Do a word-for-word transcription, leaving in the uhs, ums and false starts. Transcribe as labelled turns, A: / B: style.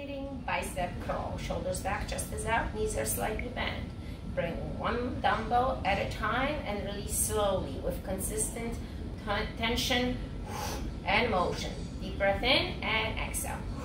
A: alternating bicep curl. Shoulders back, chest is out, knees are slightly bent. Bring one dumbbell at a time and release slowly with consistent tension and motion. Deep breath in and exhale.